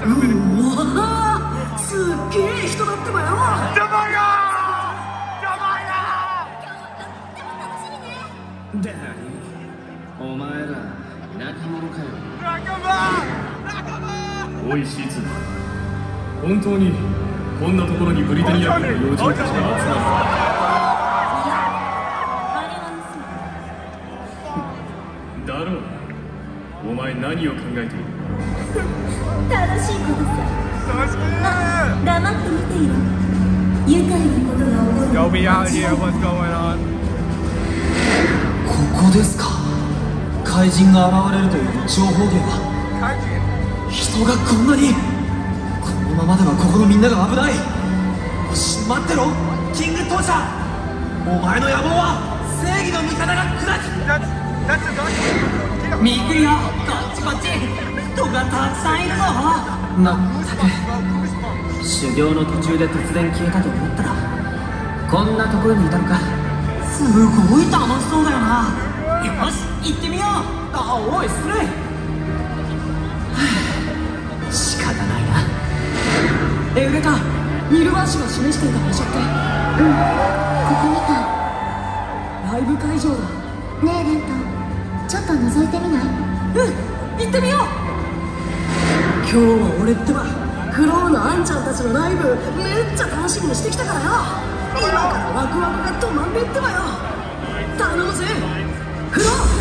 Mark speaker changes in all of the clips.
Speaker 1: すっげえ人だってばよ。
Speaker 2: 邪魔や
Speaker 1: で、お前ら仲間かよ。
Speaker 3: おいシーツ、本当にこんなところにブリタニア軍の要人たちが集まる。だろう。お前何を考えている？
Speaker 4: 楽しいことさ。黙って見ていろ。愉快なことが起こる。
Speaker 2: Yo, be out here. What's going on?
Speaker 5: ここですか。怪人が現れるという情報源は。人がこんなに。このままではここのみんなが危ない。よし、待ってろキングトーチャー。お前の野望は正義の味方が砕く。
Speaker 1: ミクよ、こっちこっち。人がたくさんいるぞ。まったく、修行の途中で突然消えたと思ったらこんなところにいたのか。すごい楽しそうだよな。よし、行ってみよう。あ、おい、スレイ。仕方ないな。エウレカ、ミルワーシュが示していた場所って。
Speaker 4: ここにか。
Speaker 1: ライブ会場だ。
Speaker 4: ねえレント、ちょっと覗いてみない？
Speaker 1: 行ってみよう。今日は俺ってばクローのアンちゃんたちのライブめっちゃ楽しみにしてきたからよ。今からワクワクが止まんねえってばよ。頼むぜクロー。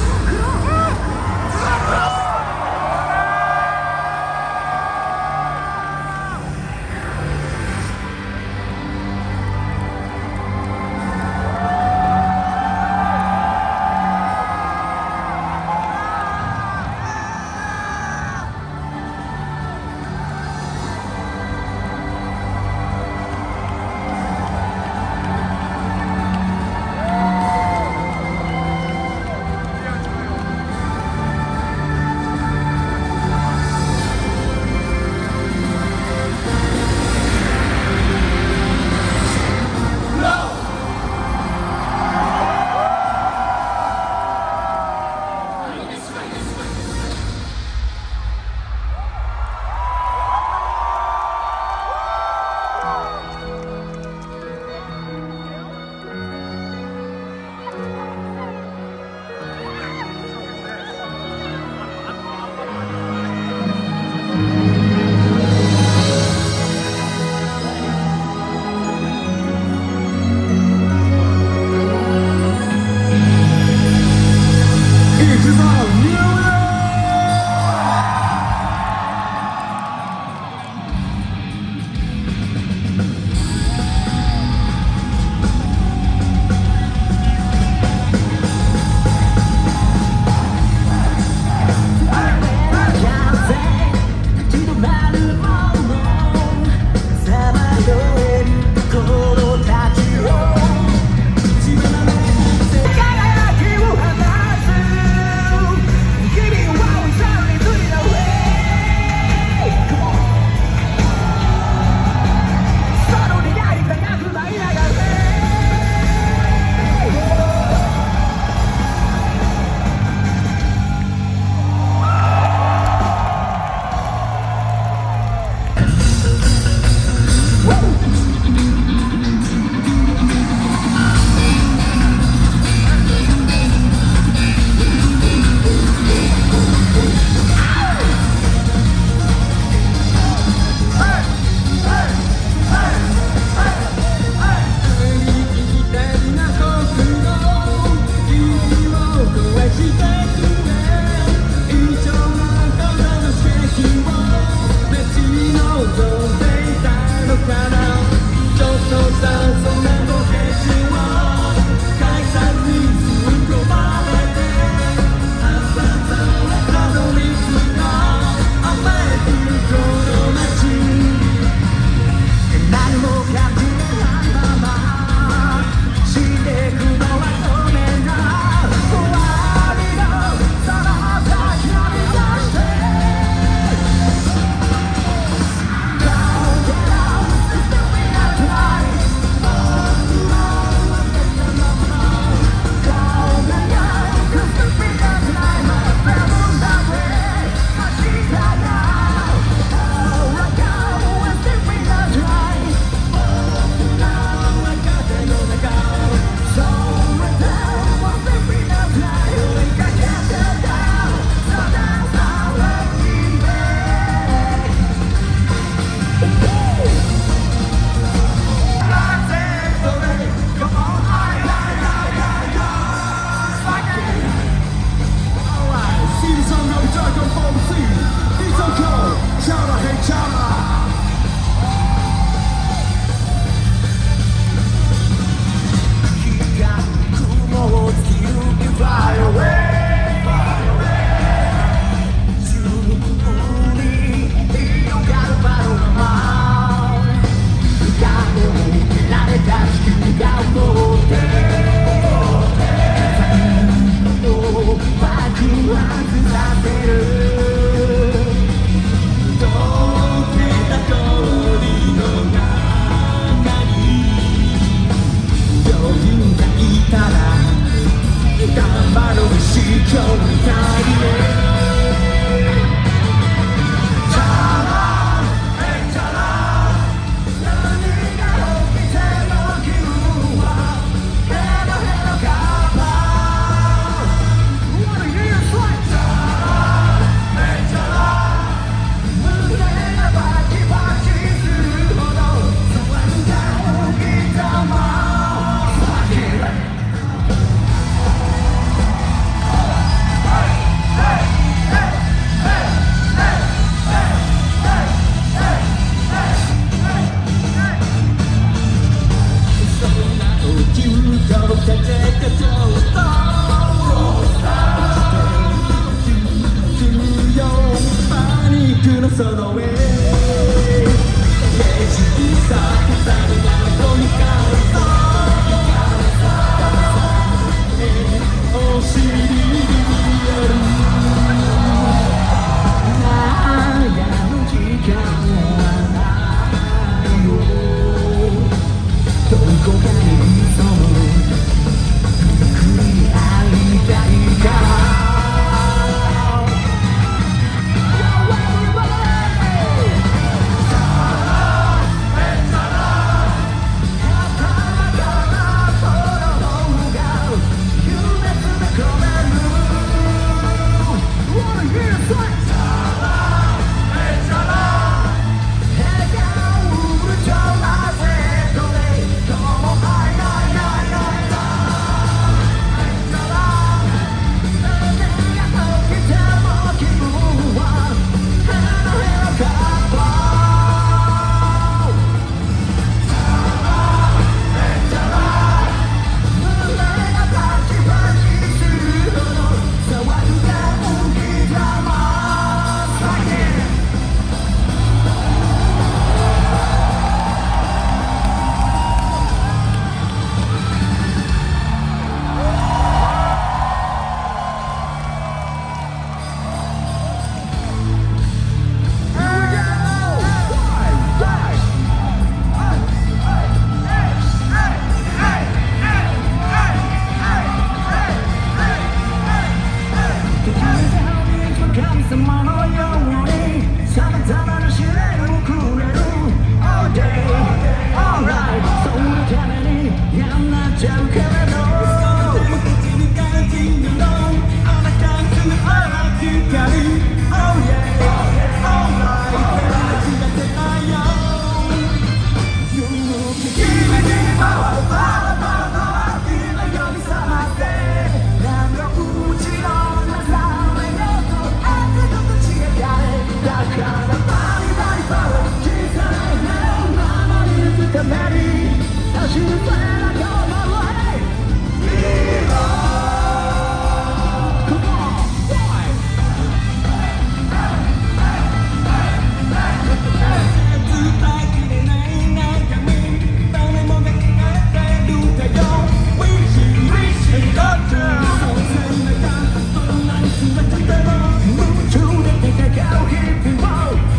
Speaker 6: 夢中で戦う日々を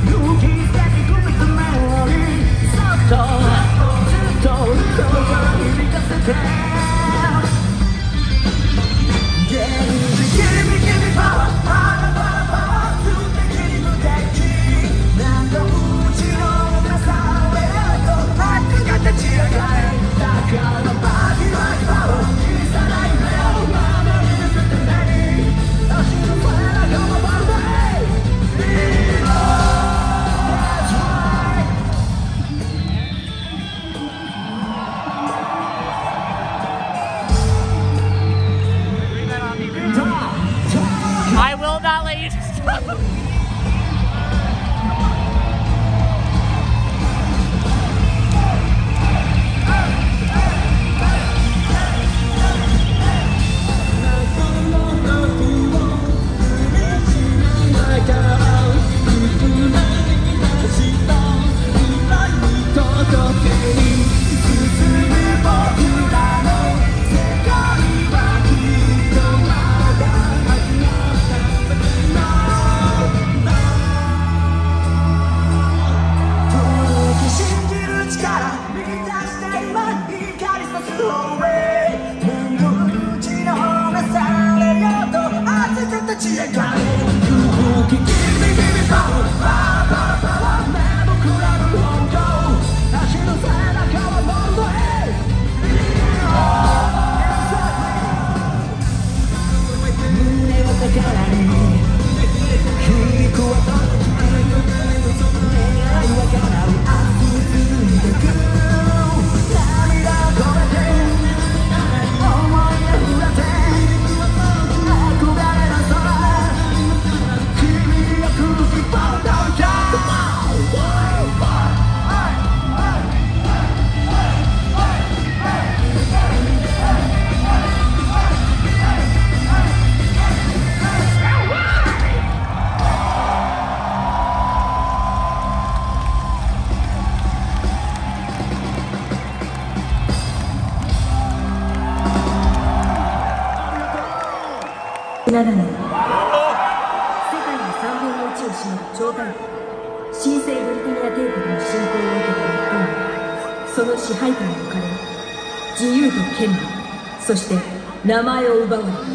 Speaker 4: ならない。世界の3分の1を占める超大国、新生ブリタニア帝国の侵攻を受けた日本は、その支配下に置かれ、自由と権利、そして名前を奪われた。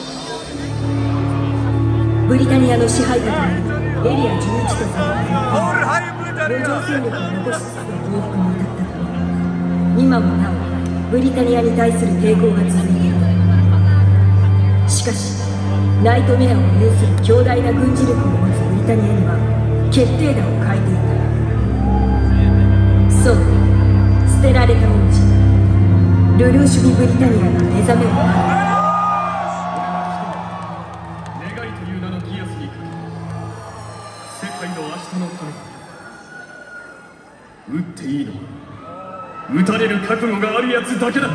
Speaker 4: ブリタニアの支配下となるエリア11とされる路上戦力を残しつつ降伏に至ったため、今もなおブリタニアに対する抵抗が続いている。しかしナイトメアを有する強大な軍事力を持つブリタニアには決定打を欠いていた。そう、捨てられた王子ルルーシュビ・ブリタニアが目覚める。
Speaker 3: 願いという名のギアスにかけ、世界の明日のため、撃っていいのは撃たれる覚悟があるやつだけだ。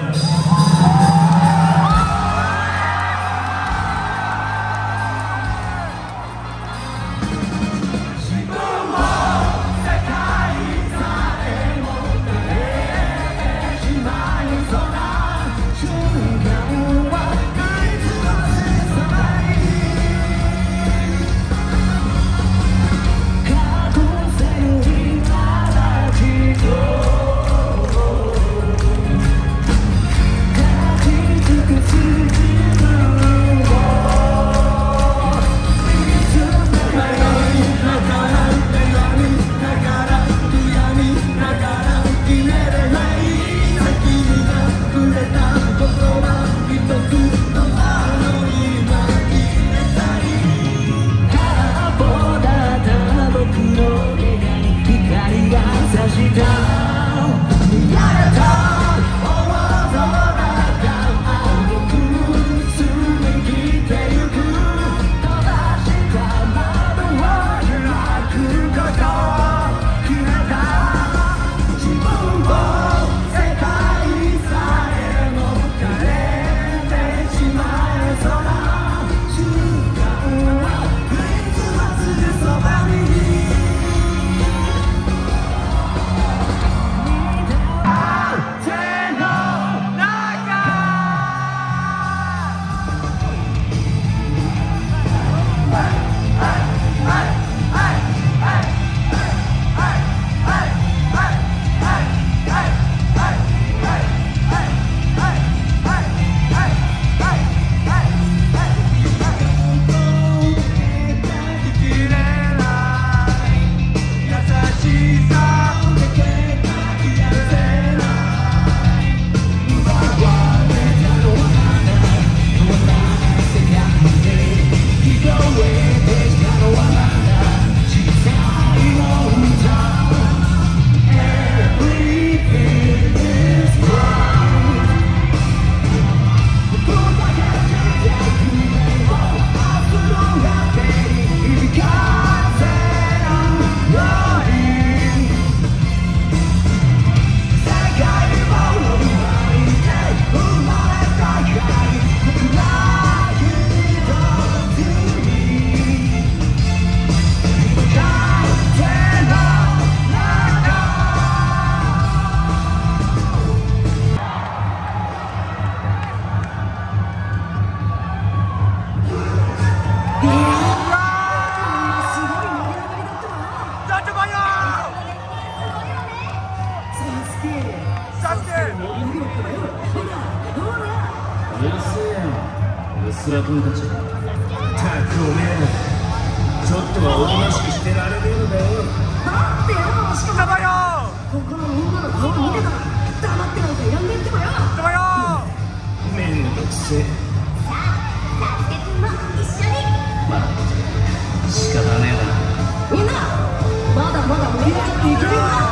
Speaker 1: スラ君たち。たくおめえちょっとはおとなしくしてられねえのかよ。
Speaker 2: 待ってよ、しかもよ
Speaker 4: ここの女の顔見てたら黙ってなんかいらんねえってばよ。
Speaker 1: めんどくせえ。
Speaker 4: さあ、サスケ君も一緒に。
Speaker 1: まあ仕方ねえだ。
Speaker 4: みんなまだまだ盛り上がっていけるよな。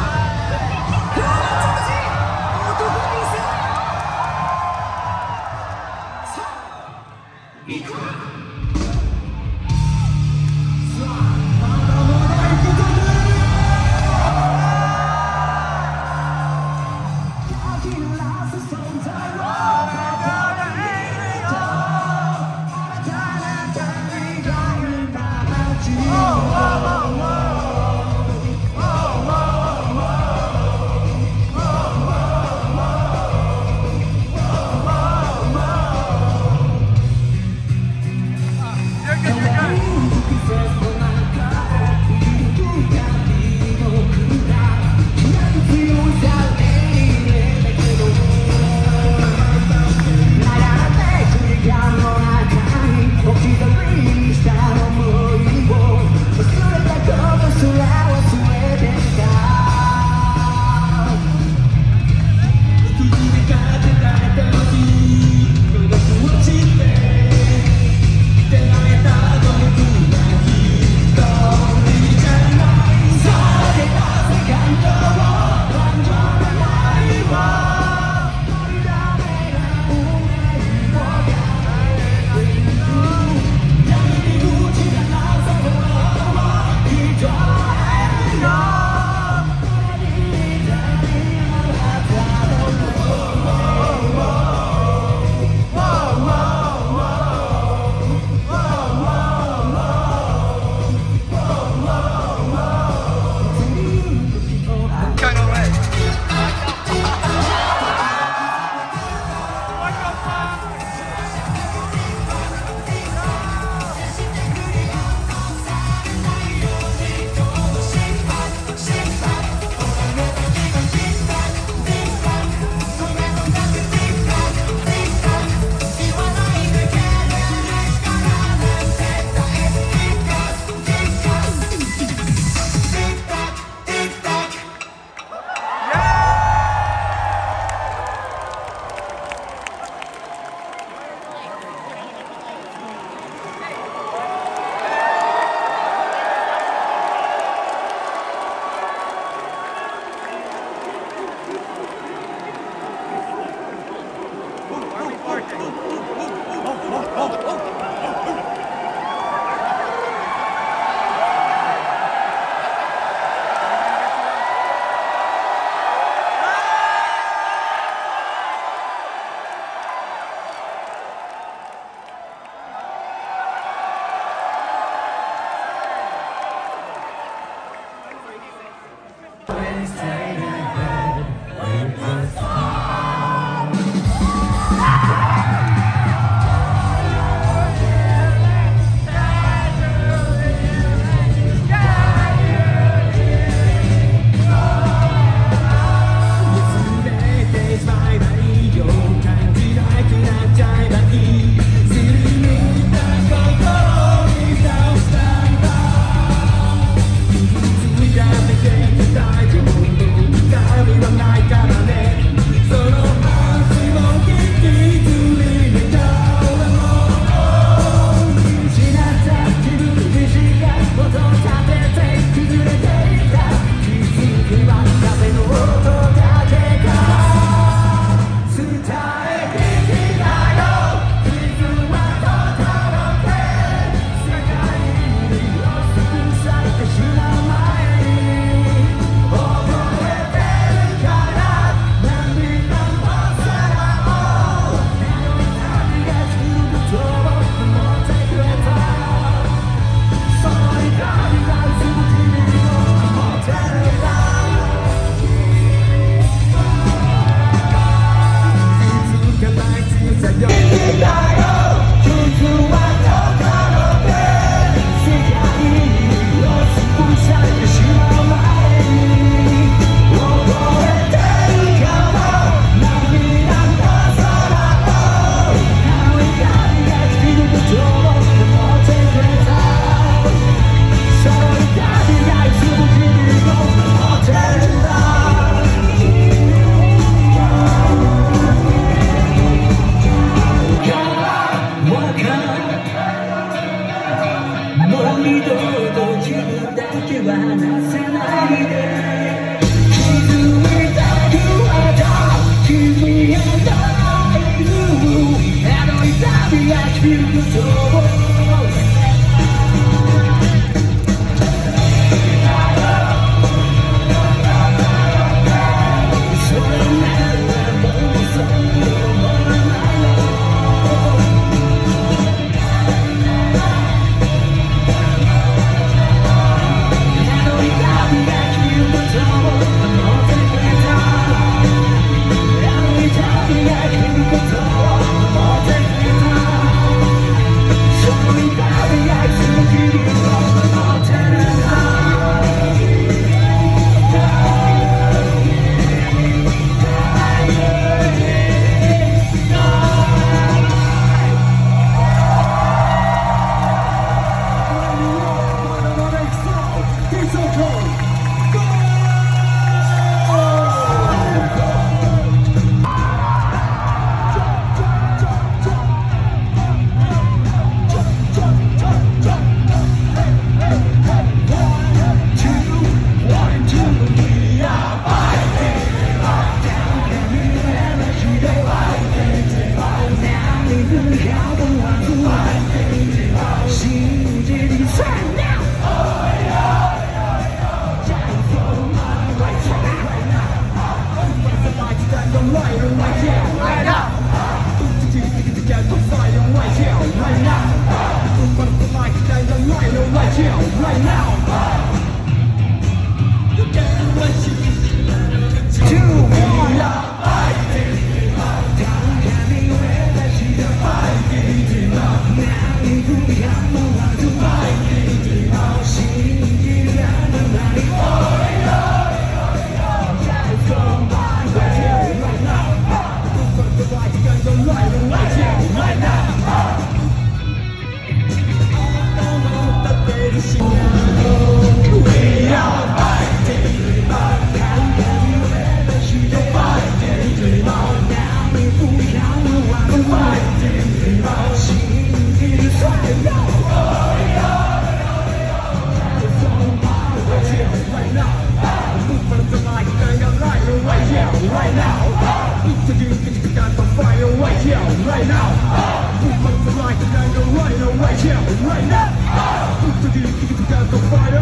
Speaker 3: right now. Put the light and the rhino right here, right now. Put the geek together the fire.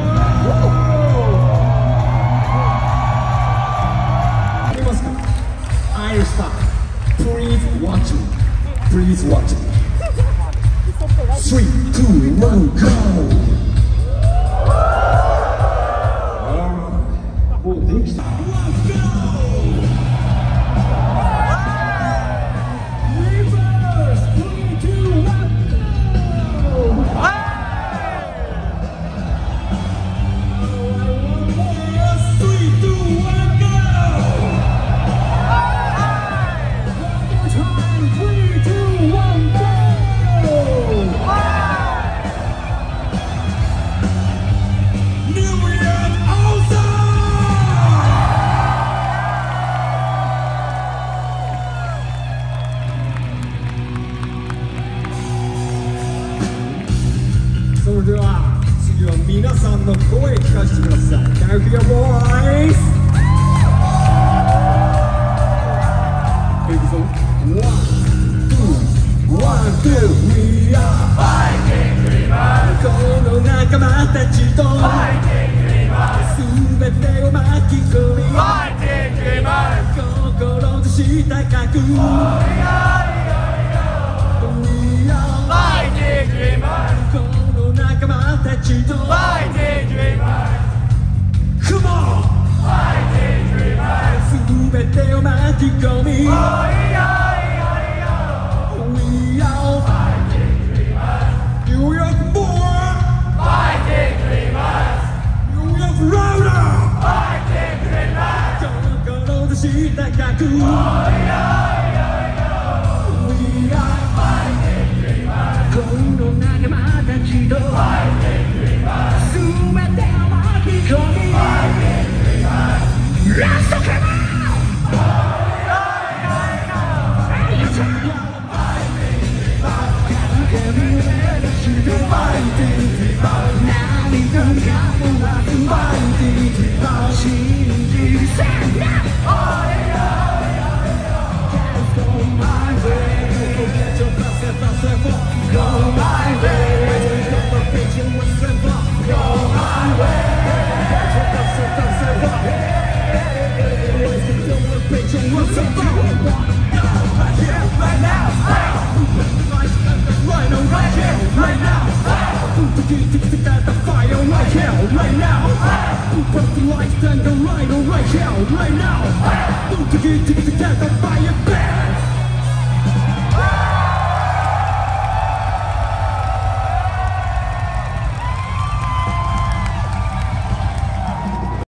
Speaker 3: I stop. Please watch me. Please watch me. 3, 2, 1, go. Oh, thanks. Let's go. Reverse. 3, 2, 1, go. 3, 2, 1, go. One more time. 3, 2, 1, go. New Year awesome.それでは次は皆さんの声聞かせてください。Can you hear your voice? いくぞ。1, 2, 1, 2 We are Fighting Dreamers この仲間たちと Fighting Dreamers 全てを巻き込み Fighting Dreamers 志高く We are Fighting Dreamers この仲間たちと Fighting Dreamers Come on Fighting Dreamers 全てを巻き込み We are Fighting Dreamers New York boy Fighting Dreamers New York louder Fighting Dreamers 志高く We are Fighting Dreamers この仲間たちと Fighting Dreamers 全てを巻き込み Fighting Dreamers Let's go! What's up? Right here, right now. Right on, right here, right now. Put the fire right here, right now. Put the lights and the light on right here, right now. Put the fire.